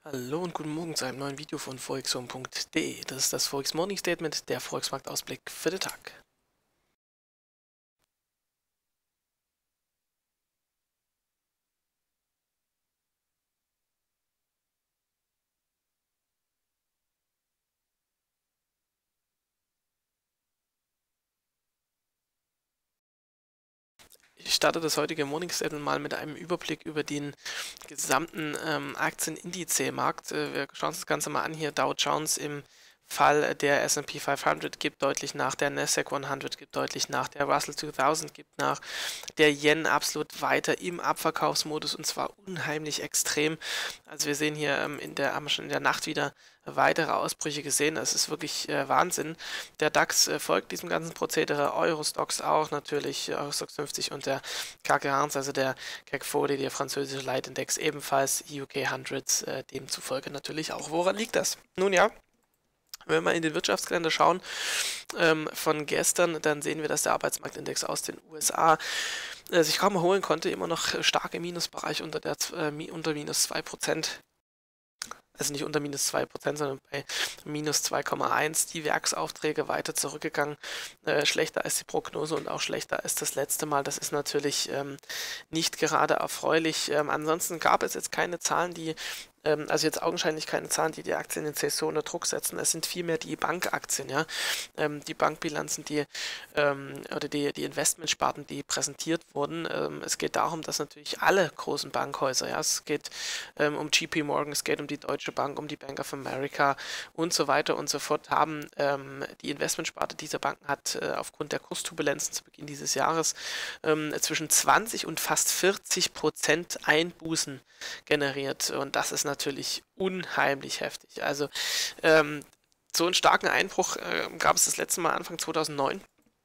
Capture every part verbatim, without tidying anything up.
Hallo und guten Morgen zu einem neuen Video von forexhome punkt de. Das ist das Forex Morning Statement, der Forex-Marktausblick für den Tag. Ich starte das heutige Morning Statement mal mit einem Überblick über den gesamten ähm, Aktienindice-Markt. Äh, wir schauen uns das Ganze mal an hier. Dow Jones im Fall der S und P fünfhundert gibt deutlich nach, der Nasdaq hundert gibt deutlich nach, der Russell zweitausend gibt nach, der Yen absolut weiter im Abverkaufsmodus und zwar unheimlich extrem. Also wir sehen hier ähm, in der, haben wir schon in der Nacht wieder weitere Ausbrüche gesehen. Das ist wirklich äh, Wahnsinn. Der DAX äh, folgt diesem ganzen Prozedere, Eurostoxx auch natürlich, äh, Eurostoxx fünfzig und der C A C eins, also der C A C forty, der französische Leitindex ebenfalls, U K hundert, äh, demzufolge natürlich auch. Woran liegt das? Nun ja, wenn wir mal in den Wirtschaftskalender schauen ähm, von gestern, dann sehen wir, dass der Arbeitsmarktindex aus den U S A äh, sich kaum erholen konnte, immer noch stark im Minusbereich unter, der, äh, unter minus zwei Prozent. Also nicht unter minus zwei Prozent, sondern bei minus zwei Komma eins. Die Werksaufträge weiter zurückgegangen, äh, schlechter als die Prognose und auch schlechter als das letzte Mal. Das ist natürlich ähm, nicht gerade erfreulich. Ähm, ansonsten gab es jetzt keine Zahlen, die ähm, also jetzt augenscheinlich keine Zahlen, die die Aktienindizes so unter Druck setzen. Es sind vielmehr die Bankaktien, ja, ähm, die Bankbilanzen, die ähm, oder die, die Investmentsparten, die präsentiert wurden. Ähm, es geht darum, dass natürlich alle großen Bankhäuser, ja, es geht ähm, um J P Morgan, es geht um die Deutsche Bank, um die Bank of America und so weiter und so fort, haben ähm, die Investmentsparte dieser Banken hat äh, aufgrund der Kursturbulenzen zu Beginn dieses Jahres ähm, zwischen zwanzig und fast vierzig Prozent Einbußen generiert. Und das ist natürlich unheimlich heftig. Also ähm, so einen starken Einbruch äh, gab es das letzte Mal Anfang zweitausendneun.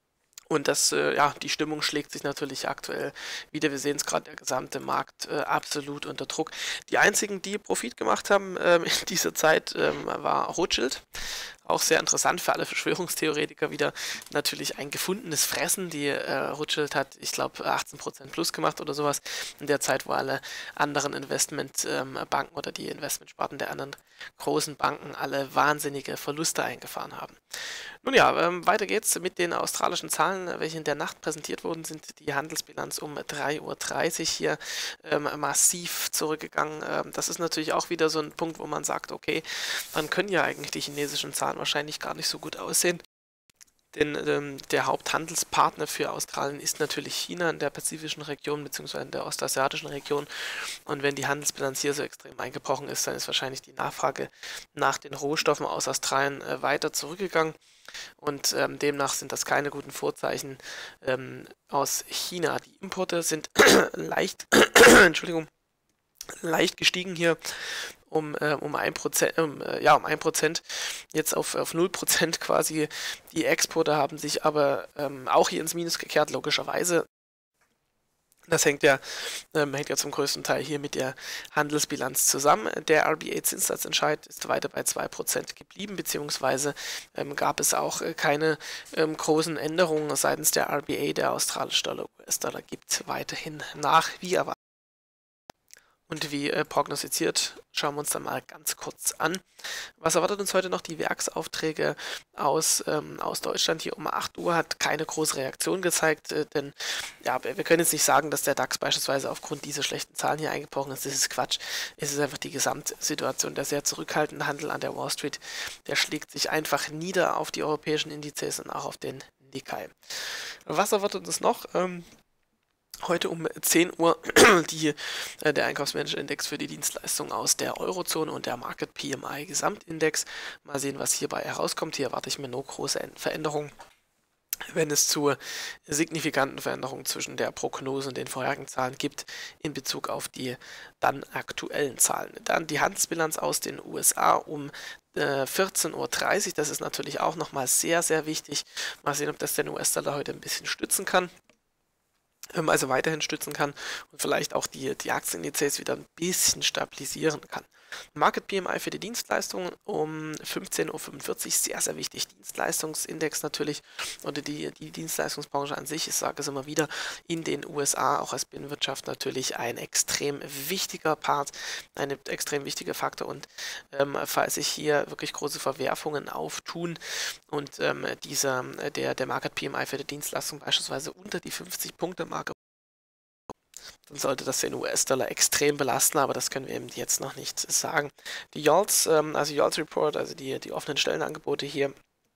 Und das, äh, ja, die Stimmung schlägt sich natürlich aktuell wieder. Wir sehen es gerade, der gesamte Markt äh, absolut unter Druck. Die einzigen, die Profit gemacht haben ähm, in dieser Zeit, ähm, war Rothschild. Auch sehr interessant für alle Verschwörungstheoretiker wieder natürlich ein gefundenes Fressen. Die äh, Rothschild hat, ich glaube, achtzehn Prozent plus gemacht oder sowas in der Zeit, wo alle anderen Investmentbanken ähm, oder die Investmentsparten der anderen großen Banken alle wahnsinnige Verluste eingefahren haben. Nun ja, ähm, weiter geht's mit den australischen Zahlen, welche in der Nacht präsentiert wurden, sind die Handelsbilanz um drei Uhr dreißig hier ähm, massiv zurückgegangen. Ähm, das ist natürlich auch wieder so ein Punkt, wo man sagt, okay, dann können ja eigentlich die chinesischen Zahlen wahrscheinlich gar nicht so gut aussehen. Denn ähm, der Haupthandelspartner für Australien ist natürlich China in der pazifischen Region bzw. in der ostasiatischen Region. Und wenn die Handelsbilanz hier so extrem eingebrochen ist, dann ist wahrscheinlich die Nachfrage nach den Rohstoffen aus Australien äh, weiter zurückgegangen. Und ähm, demnach sind das keine guten Vorzeichen ähm, aus China. Die Importe sind leicht, Entschuldigung, leicht gestiegen hier um, äh, um ein Prozent, um, äh, ja, um ein Prozent, jetzt auf, auf null Prozent quasi. Die Exporte haben sich aber ähm, auch hier ins Minus gekehrt, logischerweise. Das hängt ja, ähm, hängt ja zum größten Teil hier mit der Handelsbilanz zusammen. Der R B A-Zinssatzentscheid ist weiter bei zwei Prozent geblieben, beziehungsweise ähm, gab es auch äh, keine ähm, großen Änderungen seitens der R B A. Der australische Dollar, U S-Dollar gibt weiterhin nach, wie erwartet. Und wie äh, prognostiziert, schauen wir uns dann mal ganz kurz an. Was erwartet uns heute noch? Die Werksaufträge aus, ähm, aus Deutschland hier um acht Uhr hat keine große Reaktion gezeigt, äh, denn ja, wir können jetzt nicht sagen, dass der DAX beispielsweise aufgrund dieser schlechten Zahlen hier eingebrochen ist. Das ist Quatsch. Es ist einfach die Gesamtsituation. Der sehr zurückhaltende Handel an der Wall Street, der schlägt sich einfach nieder auf die europäischen Indizes und auch auf den Nikkei. Was erwartet uns noch? Ähm, Heute um zehn Uhr die, äh, der Einkaufsmanager-Index für die Dienstleistungen aus der Eurozone und der Market P M I Gesamtindex. Mal sehen, was hierbei herauskommt. Hier erwarte ich mir nur große Veränderungen, wenn es zu signifikanten Veränderungen zwischen der Prognose und den vorherigen Zahlen gibt in Bezug auf die dann aktuellen Zahlen. Dann die Handelsbilanz aus den U S A um äh, vierzehn Uhr dreißig. Das ist natürlich auch nochmal sehr, sehr wichtig. Mal sehen, ob das den U S-Dollar heute ein bisschen stützen kann. ähm, also weiterhin stützen kann und vielleicht auch die, die Aktienindizes wieder ein bisschen stabilisieren kann. Market P M I für die Dienstleistungen um fünfzehn Uhr fünfundvierzig, sehr, sehr wichtig. Dienstleistungsindex natürlich oder die, die Dienstleistungsbranche an sich, ich sage es immer wieder, in den U S A, auch als Binnenwirtschaft natürlich ein extrem wichtiger Part, ein extrem wichtiger Faktor und ähm, falls sich hier wirklich große Verwerfungen auftun und ähm, dieser, der, der Market P M I für die Dienstleistung beispielsweise unter die fünfzig-Punkte-Marke, dann sollte das den U S-Dollar extrem belasten, aber das können wir eben jetzt noch nicht sagen. Die Y O L Ts, ähm, also Y O L T Report, also die, die offenen Stellenangebote hier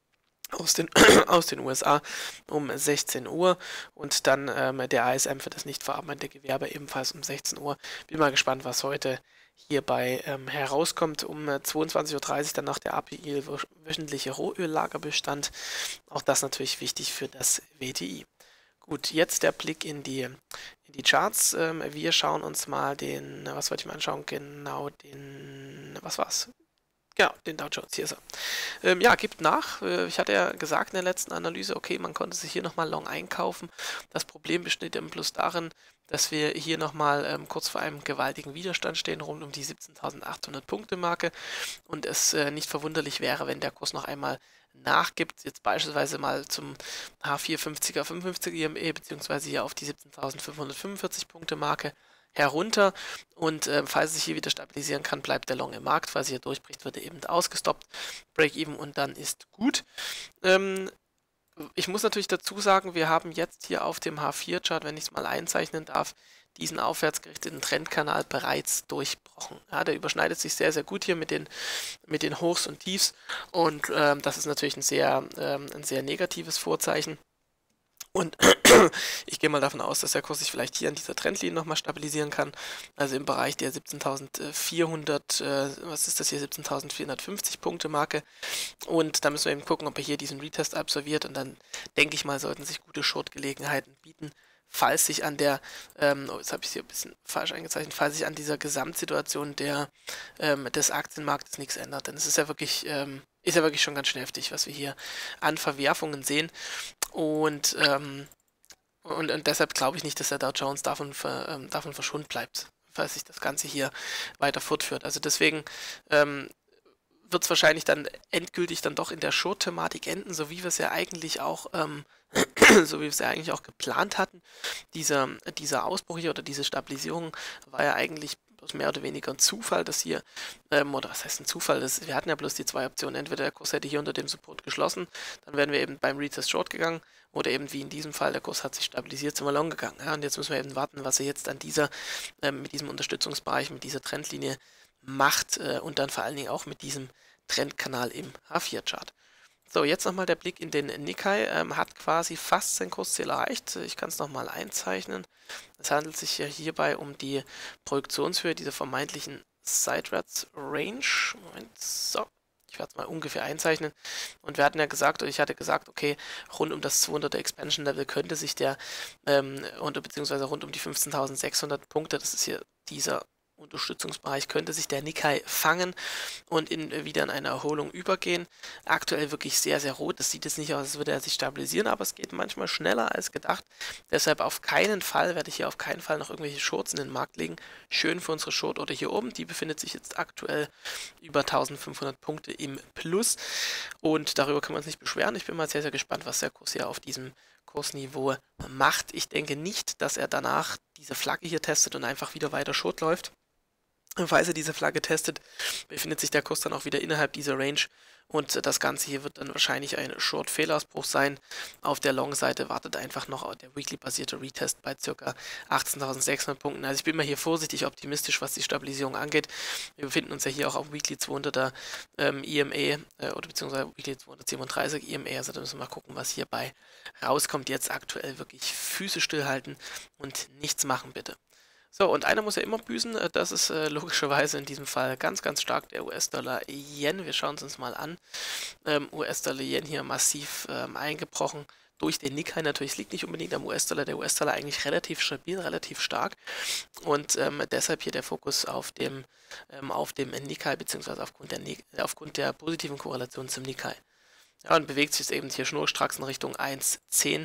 aus den, aus den U S A um sechzehn Uhr und dann ähm, der A S M für das nicht verarbeitende Gewerbe ebenfalls um sechzehn Uhr. Bin mal gespannt, was heute hierbei ähm, herauskommt. Um äh, zweiundzwanzig Uhr dreißig dann noch der A P I, wöchentliche Rohöllagerbestand. Auch das natürlich wichtig für das W T I. Gut, jetzt der Blick in die, in die Charts. Ähm, wir schauen uns mal den, was wollte ich mal anschauen? Genau den, was war's? Genau, den Dow Jones, hier ist er. Ähm, ja, gibt nach. Äh, ich hatte ja gesagt in der letzten Analyse, okay, man konnte sich hier nochmal long einkaufen. Das Problem besteht im Plus darin, dass wir hier nochmal ähm, kurz vor einem gewaltigen Widerstand stehen, rund um die siebzehntausendachthundert Punkte Marke. Und es äh, nicht verwunderlich wäre, wenn der Kurs noch einmal nachgibt, jetzt beispielsweise mal zum H vier fünfziger, fünfundfünfziger E M E, beziehungsweise hier auf die siebzehntausendfünfhundertfünfundvierzig Punkte Marke herunter und äh, falls es sich hier wieder stabilisieren kann, bleibt der Long im Markt. Falls er hier durchbricht, wird er eben ausgestoppt, Break-Even und dann ist gut. Ähm, ich muss natürlich dazu sagen, wir haben jetzt hier auf dem H vier Chart, wenn ich es mal einzeichnen darf, diesen aufwärtsgerichteten Trendkanal bereits durchbrochen. Ja, der überschneidet sich sehr, sehr gut hier mit den, mit den Hochs und Tiefs und ähm, das ist natürlich ein sehr, ähm, ein sehr negatives Vorzeichen. Und ich gehe mal davon aus, dass der Kurs sich vielleicht hier an dieser Trendlinie nochmal stabilisieren kann. Also im Bereich der siebzehntausendvierhundert, äh, was ist das hier, siebzehntausendvierhundertfünfzig Punkte Marke. Und da müssen wir eben gucken, ob er hier diesen Retest absolviert. Und dann denke ich mal, sollten sich gute Short-Gelegenheiten bieten, falls sich an der, ähm, oh, jetzt habe ich es hier ein bisschen falsch eingezeichnet, falls sich an dieser Gesamtsituation der, ähm, des Aktienmarktes nichts ändert. Denn es ist ja wirklich, ähm, ist ja wirklich schon ganz schön heftig, was wir hier an Verwerfungen sehen. Und, ähm, und, und deshalb glaube ich nicht, dass der Dow Jones davon, ver, ähm, davon verschont bleibt, falls sich das Ganze hier weiter fortführt. Also deswegen ähm, wird es wahrscheinlich dann endgültig dann doch in der Short-Thematik enden, so wie wir es ja eigentlich auch, ähm, so wie wir es ja eigentlich auch geplant hatten. Dieser, dieser Ausbruch hier oder diese Stabilisierung war ja eigentlich bloß mehr oder weniger ein Zufall, dass hier, ähm, oder was heißt ein Zufall, das, wir hatten ja bloß die zwei Optionen, entweder der Kurs hätte hier unter dem Support geschlossen, dann wären wir eben beim Retest Short gegangen, oder eben wie in diesem Fall, der Kurs hat sich stabilisiert, sind wir long gegangen. Ja, und jetzt müssen wir eben warten, was er jetzt an dieser, ähm, mit diesem Unterstützungsbereich, mit dieser Trendlinie macht äh, und dann vor allen Dingen auch mit diesem Trendkanal im H vier Chart. So, jetzt nochmal der Blick in den Nikkei, ähm, hat quasi fast sein Kursziel erreicht. Ich kann es nochmal einzeichnen. Es handelt sich ja hierbei um die Projektionshöhe dieser vermeintlichen Sideways Range. Moment, so. Ich werde es mal ungefähr einzeichnen. Und wir hatten ja gesagt, oder ich hatte gesagt, okay, rund um das zweihunderter Expansion Level könnte sich der, ähm, und, beziehungsweise rund um die fünfzehntausendsechshundert Punkte, das ist hier dieser Unterstützungsbereich, könnte sich der Nikkei fangen und in, wieder in eine Erholung übergehen. Aktuell wirklich sehr, sehr rot. Das sieht jetzt nicht aus, als würde er sich stabilisieren, aber es geht manchmal schneller als gedacht. Deshalb auf keinen Fall, werde ich hier auf keinen Fall noch irgendwelche Shorts in den Markt legen. Schön für unsere Short oder hier oben. Die befindet sich jetzt aktuell über eintausendfünfhundert Punkte im Plus und darüber können wir uns nicht beschweren. Ich bin mal sehr, sehr gespannt, was der Kurs hier auf diesem Kursniveau macht. Ich denke nicht, dass er danach diese Flagge hier testet und einfach wieder weiter Short läuft. Falls er diese Flagge testet, befindet sich der Kurs dann auch wieder innerhalb dieser Range und das Ganze hier wird dann wahrscheinlich ein Short-Fehlausbruch sein. Auf der Long-Seite wartet einfach noch der Weekly-basierte Retest bei ca. achtzehntausendsechshundert Punkten. Also ich bin mal hier vorsichtig optimistisch, was die Stabilisierung angeht. Wir befinden uns ja hier auch auf Weekly zweihunderter ähm, E M A äh, oder beziehungsweise Weekly zweihundertsiebenunddreißig E M A. Also da müssen wir mal gucken, was hierbei rauskommt. Jetzt aktuell wirklich Füße stillhalten und nichts machen, bitte. So, und einer muss ja immer büßen, das ist äh, logischerweise in diesem Fall ganz, ganz stark der U S-Dollar-Yen. Wir schauen es uns mal an. Ähm, U S-Dollar-Yen hier massiv ähm, eingebrochen durch den Nikkei. Natürlich, es liegt nicht unbedingt am U S-Dollar, der U S-Dollar eigentlich relativ stabil, relativ stark. Und ähm, deshalb hier der Fokus auf dem, ähm, auf dem Nikkei, beziehungsweise aufgrund der, aufgrund der positiven Korrelation zum Nikkei. Ja, und bewegt sich jetzt eben hier schnurstracks in Richtung eins Komma zehn.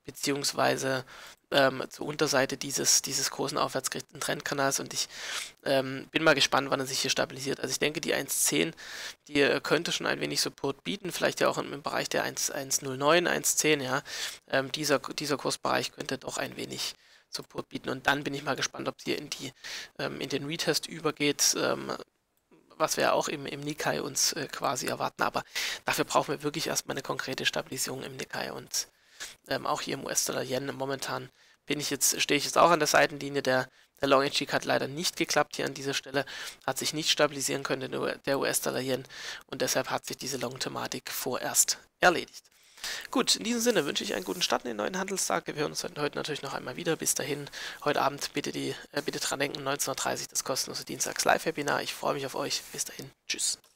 beziehungsweise ähm, zur Unterseite dieses, dieses großen aufwärtsgerichteten Trendkanals und ich ähm, bin mal gespannt, wann er sich hier stabilisiert. Also ich denke, die eins Komma zehn, die äh, könnte schon ein wenig Support bieten, vielleicht ja auch im, im Bereich der eins Komma null neun, eins Komma zehn, ja. Ähm, dieser, dieser Kursbereich könnte doch ein wenig Support bieten und dann bin ich mal gespannt, ob es hier in, die, ähm, in den Retest übergeht, ähm, was wir auch im, im Nikkei uns äh, quasi erwarten, aber dafür brauchen wir wirklich erstmal eine konkrete Stabilisierung im Nikkei und ähm, auch hier im U S-Dollar-Yen momentan bin ich jetzt, stehe ich jetzt auch an der Seitenlinie. Der, der Long Entry hat leider nicht geklappt hier an dieser Stelle, hat sich nicht stabilisieren können, der U S-Dollar-Yen, und deshalb hat sich diese Long-Thematik vorerst erledigt. Gut, in diesem Sinne wünsche ich einen guten Start in den neuen Handelstag. Wir hören uns heute natürlich noch einmal wieder. Bis dahin, heute Abend bitte, die, äh, bitte dran denken, neunzehn Uhr dreißig das kostenlose Dienstags-Live-Webinar. Ich freue mich auf euch. Bis dahin, tschüss.